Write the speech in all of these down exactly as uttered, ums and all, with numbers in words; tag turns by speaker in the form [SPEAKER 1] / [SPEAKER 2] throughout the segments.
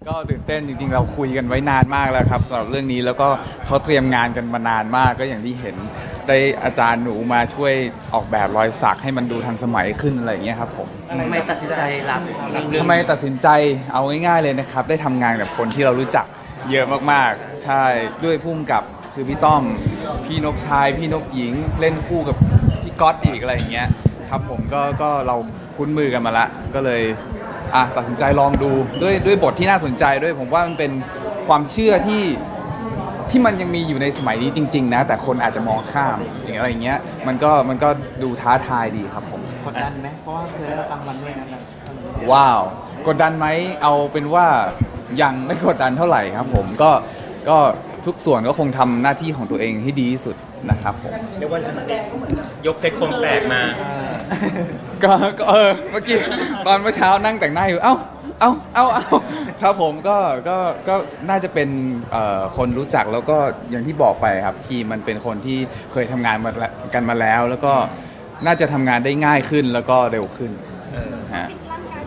[SPEAKER 1] ก็ตื่นเต้นจริงๆเราคุยกันไว้นานมากแล้วครับสำหรับเรื่องนี้แล้วก็เขาเตรียมงานกันมานานมากก็อย่างที่เห็นได้อาจารย์หนูมาช่วยออกแบบรอยสักให้มันดูทันสมัยขึ้นอะไรอย่างเงี้ยครับผม
[SPEAKER 2] ทำไมตัดสินใจรับ
[SPEAKER 1] ทำไมตัดสินใจเอาง่ายๆเลยนะครับได้ทำงานกับคนที่เรารู้จักเยอะมากๆใช่ด้วยพุ่มกับคือพี่ต้อมพี่นกชายพี่นกหญิงเล่นคู่กับพี่ก๊อตอีกอะไรอย่างเงี้ยครับผมก็ก็เราคุ้นมือกันมาละก็เลยอ่ะตัดสินใจลองดูด้วยด้วยบทที่น่าสนใจด้วยผมว่ามันเป็นความเชื่อที่ที่มันยังมีอยู่ในสมัยนี้จริงๆนะแต่คนอาจจะมองข้ามอย่างอะไรอย่างเงี้ยมันก็มันก็ดูท้าทายดีครับผม
[SPEAKER 2] กดดันไหมเพราะว่าเคยได้รับรางวัลด้วยนะ
[SPEAKER 1] ว้าวกดดันไหมเอาเป็นว่ายังไม่กดดันเท่าไหร่ครับผมก็ก็ทุกส่วนก็คงทำหน้าที่ของตัวเองให้ดีที่สุดนะครับผม
[SPEAKER 3] เรียกว่ายกเซ็ตโครงแปลกมา
[SPEAKER 1] ก็เออเมื่อกี้ตอนเมื่อเช้านั่งแต่งหน้าอยู่เอ้าเอ้าเอ้าเอ้าครับผมก็ก็ก็น่าจะเป็นคนรู้จักแล้วก็อย่างที่บอกไปครับทีมมันเป็นคนที่เคยทำงานมากันมาแล้วแล้วก็น่าจะทำงานได้ง่ายขึ้นแล้วก็เร็วขึ้นฮะ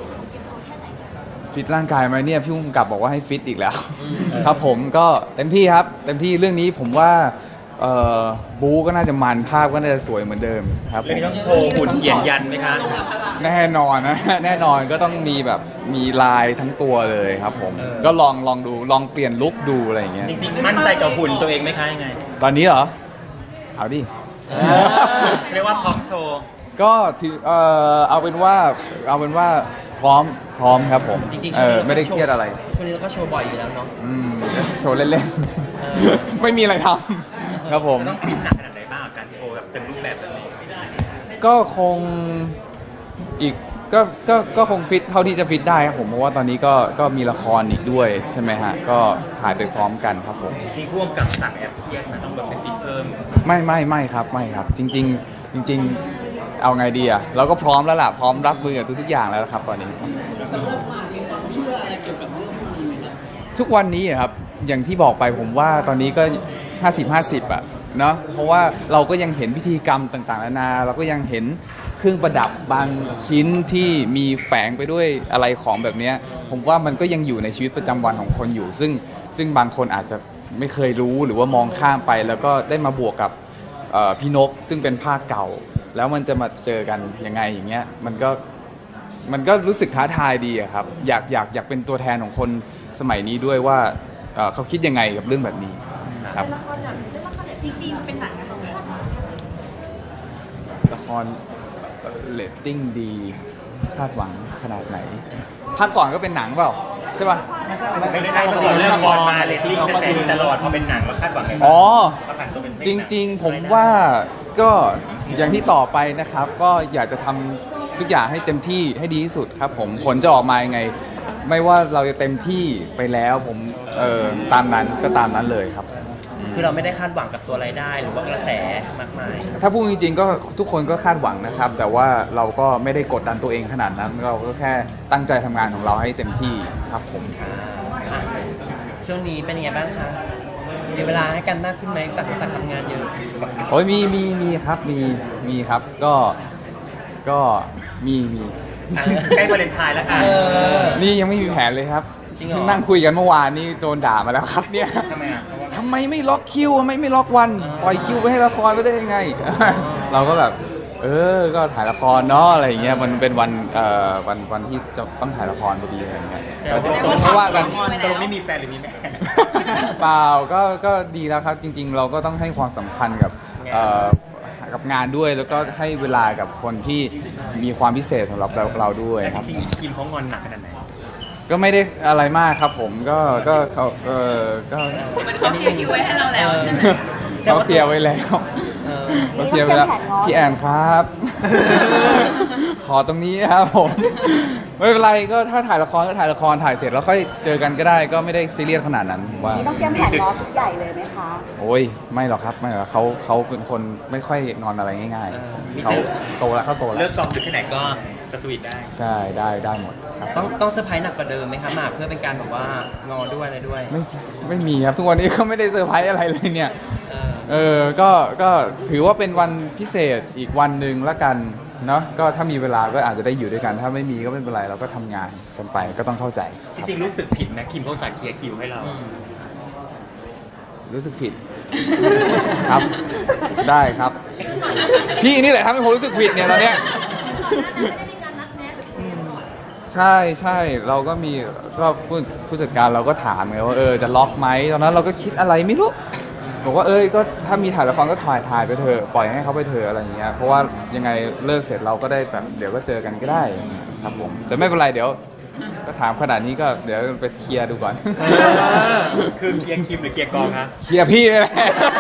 [SPEAKER 1] ฟิตร่างกายไหมเนี่ยพี่ผู้กำกับบอกว่าให้ฟิตอีกแล้วครับผมก็เต็มที่ครับเต็มที่เรื่องนี้ผมว่าบู๊ก็น่าจะมันภาพก็น่าจะสวยเหมือนเดิมครับ
[SPEAKER 3] เรื่องนี้ต้องโชว์หุ่นเขียนยันไหมคะ
[SPEAKER 1] แน่นอนนะแน่นอนก็ต้องมีแบบมีลายทั้งตัวเลยครับผมก็ลองลองดูลองเปลี่ยนลุคดูอะไรอย่างเงี้ย
[SPEAKER 3] จริงๆมั่นใจกับหุ่นตัวเองไหมคะยังไง
[SPEAKER 1] ตอนนี้เหรอเอาดิ
[SPEAKER 3] เรียกว่าพร้อมโชว์
[SPEAKER 1] ก็ถือเออเอาเป็นว่าเอาเป็นว่าพร้อมพร้อมครับผม
[SPEAKER 2] จริง
[SPEAKER 1] ๆเออไม่ได้เครียดอะไร
[SPEAKER 2] ช่วงนี้เราก็โชว์บ่อยอยู่แล้วเนาะ
[SPEAKER 1] อืมโชว์เล่นๆไม่มีอะไรทำครับผม
[SPEAKER 3] ต้องฟิตหนักขนาดไหนบ้างการโชว์แบบเต็มรูปแบบแบบนี้
[SPEAKER 1] ก็คงอีกก็ก็ก็คงฟิตเท่าที่จะฟิตได้ครับผมเพราะว่าตอนนี้ก็ก็มีละครอีกด้วยใช่ไหมฮะก็ถ่ายไปพร้อมกันครับผม
[SPEAKER 3] ที่พ่วงกับสั่งแอปเครียดมันต้องแบบเป็นฟิตเพิ่ม
[SPEAKER 1] ไม่ไม่ไม่ครับไม่ครับจริงๆจริงๆเอาไงดีอ่ะเราก็พร้อมแล้วล่ะพร้อมรับมือกับทุกๆอย่างแล้วครับตอนนี้ทุกวันนี้ครับอย่างที่บอกไปผมว่าตอนนี้ก็ห้าสิบ ห้าสิบอ่ะเนาะเพราะว่าเราก็ยังเห็นพิธีกรรมต่างๆนานาเราก็ยังเห็นเครื่องประดับบางชิ้นที่มีแฝงไปด้วยอะไรของแบบนี้ผมว่ามันก็ยังอยู่ในชีวิตประจำวันของคนอยู่ซึ่งซึ่งบางคนอาจจะไม่เคยรู้หรือว่ามองข้ามไปแล้วก็ได้มาบวกกับพี่นกซึ่งเป็นภาคเก่าแล้วมันจะมาเจอกันยังไงอย่างเงี้ยมันก็มันก็รู้สึกท้าทายดีครับอยากอยากอยากเป็นตัวแทนของคนสมัยนี้ด้วยว่าเขาคิดยังไงกับเรื่องแบบนี้ครับละครอย่างเรื่องละครเนี่ยจริงๆเป็นหนังอะไรละครเรตติ้งดีคาดหวังขนาดไหนภาคก่อนก็เป็นหนังเปล่าใช่ป่ะ
[SPEAKER 3] ไม่ใช่ไม่ใช่เรื่องละครมาเรตติ้งกระแสดีตลอดพอเป็นหนังเราคาดหวังไง
[SPEAKER 1] อ๋อจริงๆผมว่าก็อย่างที่ต่อไปนะครับก็อยากจะทำทุกอย่างให้เต็มที่ให้ดีที่สุดครับผมผลจะออกมายังไงไม่ว่าเราจะเต็มที่ไปแล้วผมเออตามนั้นก็ตามนั้นเลยครับ
[SPEAKER 2] คือเราไม่ได้คาดหวังกับตัวรายได้หรือว่ากระแสมากมาย
[SPEAKER 1] ถ้าพูดจริงๆก็ทุกคนก็คาดหวังนะครับแต่ว่าเราก็ไม่ได้กดดันตัวเองขนาดนั้นเราก็แค่ตั้งใจทำงานของเราให้เต็มที่ครับผม
[SPEAKER 2] ช่วงนี้เป็นยังไงบ้างคะมีเวลาให้กันมากขึ้นไหมต่างคนต่างทำงานเยอะ
[SPEAKER 1] โอ้ยมีมีมีครับมีมีครับก็ก็มีมี
[SPEAKER 3] ใกล้วาเลนไทน์แล้วค่ะ
[SPEAKER 1] นี่ยังไม่มีแผนเลยครับนั่งคุยกันเมื่อวานนี่โดนด่ามาแล้วครับเนี่ย
[SPEAKER 3] ทำไมอ่ะ
[SPEAKER 1] ทำไมไม่ล็อกคิวทำไมไม่ล็อกวันปล่อยคิวไปให้ละครไม่ได้ยังไงเราก็แบบเออก็ถ่ายละครเนาะอะไรอย่างเงี้ยมันเป็นวันเอ่อวันวันที่จะต้องถ่ายละครพอดีอะไรอย่างเงี้ยเพราะว่ากัน
[SPEAKER 3] ตรงไม่มีแฟนหรือมีแม่
[SPEAKER 1] เปล่าก็ก็ดีแล้วครับจริงๆเราก็ต้องให้ความสำคัญกับเอ่อกับงานด้วยแล้วก็ให้เวลากับคนที่มีความพิเศษสำหรับเราเราด้วยครับ
[SPEAKER 3] จริงๆคิมเขางอนหนักขนาดไหน
[SPEAKER 1] ก็ไม่ได้อะไรมากครับผมก็ก็เขาเออก็
[SPEAKER 4] เขาเคลียร์คิวไว้ให้เราแล้วใช่ไหม
[SPEAKER 1] เขาเคลียร์ไว้แล้วเขาเคลียร์ไว้แล้วพี่แอนครับขอตรงนี้ครับผมไม่เป็นไรก็ถ้าถ่ายละครก็ถ่ายละครถ่ายเสร็จแล้วค่อยเจอกันก็ได้ก็ไม่ได้ซีเรียสขนาดนั้นว่า
[SPEAKER 4] ต้องเตรียมแผนง้อชุดใหญ่เลยไหมคะ
[SPEAKER 1] โอ้ยไม่หรอกครับไม่หรอกเขาเขาเป็นคนไม่ค่อยนอนอะไรง่ายๆเขาโตแล้วเขาโตแล้ว
[SPEAKER 3] เลิกกองดึกที่ไหนก็จะสวีทได้
[SPEAKER 1] ใช่ได้ได้หมดครับ
[SPEAKER 2] ต้องต้องเซอร์ไพรส์หนักกว่าเดิมไหมครับหมากเพื่อเป็นการแบบว่างอด้วยอะไรด้วย
[SPEAKER 1] ไม่ไม่มีครับทุกวันนี้ก็ไม่ได้เซอร์ไพรส์อะไรเลยเนี่ยเออก็ก็ถือว่าเป็นวันพิเศษอีกวันหนึ่งละกันเนาะก็ถ้ามีเวลาก็อาจจะได้อยู่ด้วยกัน ถ้าไม่มีก็ไม่เป็นไรเราก็ทำงานกันไปก็ต้องเข้าใจ
[SPEAKER 3] จริงๆรู้สึกผิดนะคิมเขาสาเคลียร์คิวให้เรา
[SPEAKER 1] รู้สึกผิด ครับ ได้ครับ พี่นี่แหละทำให้ผมรู้สึกผิดเนี่ยตอนเนี้ยใช่ใช่เราก็มีก็ผู้ผู้จัดการเราก็ถามไงว่าเออจะล็อกไหมตอนนั้นเราก็คิดอะไรไม่รู้บอกว่าเอ้ยก็ถ้ามีถ่ายละครก็ถ่ายถ่ายไปเถอะปล่อยให้เขาไปเถอะอะไรอย่างเงี้ยเพราะว่ายังไงเลิกเสร็จเราก็ได้แบบเดี๋ยวก็เจอกันก็ได้ครับผมแต่ไม่เป็นไรเดี๋ยวก็ถามขนาดนี้ก็เดี๋ยวไปเคลียร์ดูก่อน
[SPEAKER 3] คือเคลียร์คิมหรือเคลียร์กองคะ
[SPEAKER 1] เคลียร์พี่เลยแหละ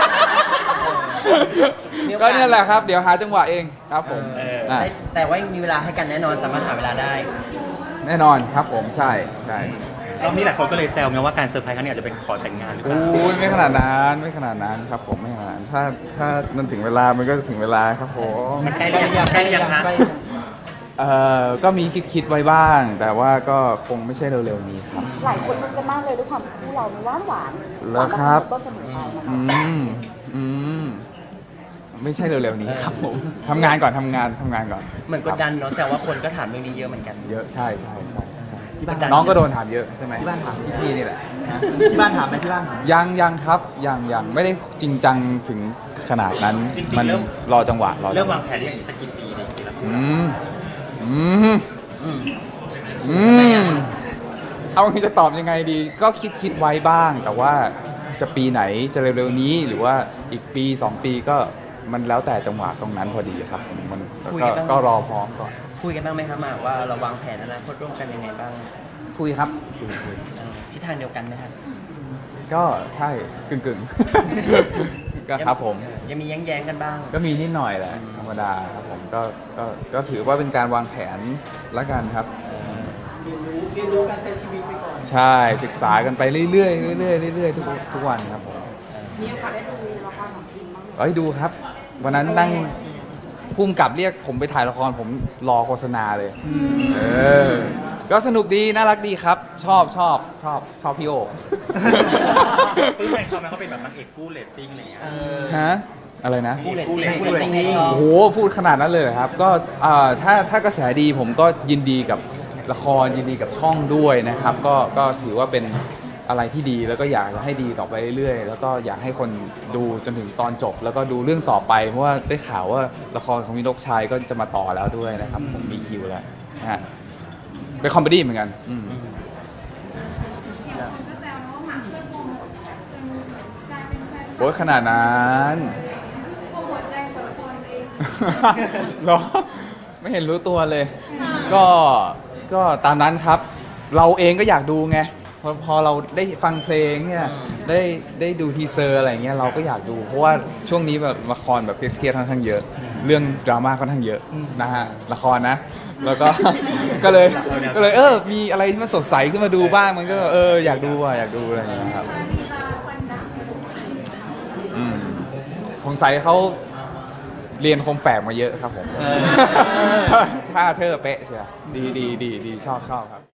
[SPEAKER 1] ก็เนี่ยแหละครับเดี๋ยวหาจังหวะเองครับผม
[SPEAKER 2] เออ
[SPEAKER 1] อ่ะ
[SPEAKER 2] ได้แต่ว่ายังมีเวลาให้กันแน่นอนสามารถหาเวลาได้
[SPEAKER 1] แน่นอนครับผมใช่ใช่
[SPEAKER 3] รอบนี้หลายคนก็เลยแซวไงว่าการเซอร์ไพรส์ครั้งนี้อาจจะเป็นขอแต่งงานหรือเป
[SPEAKER 1] โอ้
[SPEAKER 3] ล่าย
[SPEAKER 1] ไม่ขนาดนั้นไม่ขนาดนั้นครับผมไม่ขนาดนั้นถ้าถ้ามันถึงเวลามันก็ถึงเวลาครับผม
[SPEAKER 3] มันใกล้หรือยังใกล้หรือยังคะ
[SPEAKER 1] เอ่อก็มีคิดคิดไว้บ้าง แต่ว่าก็คงไม่ใช่เร็วๆนี้ครับ
[SPEAKER 4] หลายคนมันจะมากเลยด้วยความที่เราหวานหวาน
[SPEAKER 1] แล้วครับ
[SPEAKER 4] ก็เสมอไปนะ
[SPEAKER 1] อืมอืมไม่ใช่เร็วๆนี้ครับผมทำงานก่อนทำงานทำงานก่อน
[SPEAKER 2] เหมือนกดดันเนาะแต่ว่าคนก็ถามเรื่องนี้เยอะเหมือนกัน
[SPEAKER 1] เยอะใช่ใช่ใช่
[SPEAKER 2] ที่บ้าน
[SPEAKER 1] น้องก็โดนถามเยอะใช่ไหมที่บ้านถามพี่นี่แหละ
[SPEAKER 2] ที่บ้านถามไหมที่บ้าน
[SPEAKER 1] ยังยังครับยังยังไม่ได้จริงจังถึงขนาดนั้น
[SPEAKER 3] จริงๆ
[SPEAKER 1] มัน
[SPEAKER 3] เริ่ม
[SPEAKER 1] รอจังหวะรอ
[SPEAKER 3] เริ่
[SPEAKER 1] จั
[SPEAKER 3] ม
[SPEAKER 1] งหวะ
[SPEAKER 3] วางแผนหรือยังอีกสักกี่ปีเนี่ยจริงๆแล้ว
[SPEAKER 1] อืมอืมอืมเอางี้จะตอบยังไงดี ก็คิดคิดไว้บ้าง แต่ว่าจะปีไหนจะเร็วๆนี้หรือว่าอีกปีสองปีก็มันแล้วแต่จังหวะตรงนั้นพอดีครับผมมัน
[SPEAKER 2] คุย
[SPEAKER 1] ก็
[SPEAKER 2] กันบ้าง
[SPEAKER 1] ก็รอพร้อมก่อน
[SPEAKER 2] คุยกันบ้างไหมครับหมากว่าเราวางแผนอนาคตร่วมกันยังไงบ้าง
[SPEAKER 1] คุยครับคุยคุย
[SPEAKER 2] เออทิศทางเดียวกันไหมครับ
[SPEAKER 1] ก็ใช่กึ่งกึ่งๆ ก็ครับผม
[SPEAKER 2] ยังมีแย้งๆกันบ้าง
[SPEAKER 1] ก็มีนิดหน่อยแหละธรรมดาครับผมก็ก็ก็ถือว่าเป็นการวางแผนละกันครับเรียนรู้การใช้ชีวิตไปก่อนใช่ศึกษากันไปเรื่อยๆเรื่อยๆเรื่อยๆทุกทุกวันครับผมมีโอกาสได้ดูละครของทีมบ้างเอ้ยดูครับ วันนั้นนั่งพุ่มกับเรียกผมไปถ่ายละครผมรอโฆษณาเลยเออก็สนุกดีน่ารักดีครับ ชอบชอบชอบชอบพี่โอ
[SPEAKER 3] คือแฟนเขาไหมเขาเป็นแบบนางเอกกู้เรตติ้งอะไรอย่างเงี้ย
[SPEAKER 1] ฮะอะไรนะ
[SPEAKER 2] ผู้เล่น
[SPEAKER 3] ผู้เล่น
[SPEAKER 2] ผู้เล่นที่ชอบ
[SPEAKER 1] โอ้โหพูดขนาดนั้นเลยเหรอครับ ก็อ่าถ้าถ้ากระแสดีผมก็ยินดีกับละครยินดีกับช่องด้วยนะครับ ก็ก็ถือว่าเป็นอะไรที่ดีแล้วก็อยากจะให้ดีต่อไปเรื่อยๆ แล้วก็อยากให้คนดูจนถึงตอนจบ แล้วก็ดูเรื่องต่อไปเพราะว่าได้ข่าวว่าละครของวินกชัยก็จะมาต่อแล้วด้วยนะครับ ผมมีคิวแล้วนะฮะเป็นคอมเมดี้เหมือนกันอืมโอ้ยขนาดนั้นเหรอไม่เห็นรู้ตัวเลย ก็ก็ตามนั้นครับ เราเองก็อยากดูไงพอพอเราได้ฟังเพลงเนี่ยได้ได้ดูทีเซอร์อะไรเงี้ยเราก็อยากดู เพราะว่าช่วงนี้แบบละครแบบเครียดๆค่อนข้างเยอะ เรื่องดราม่าค่อนข้างเยอะนะฮะละครนะ แล้วก็ ก็เลยก็เลยเออมีอะไรที่มันสดใสขึ้นมาดูบ้างมันก็เอออยากดูอ่ะอยากดูอะไรอย่างเงี้ยครับอืมสงสัยเขาเรียนคมแฝกมาเยอะครับผม ถ้าเธอเป๊ะเชียวดีดีดีดีชอบชอบครับ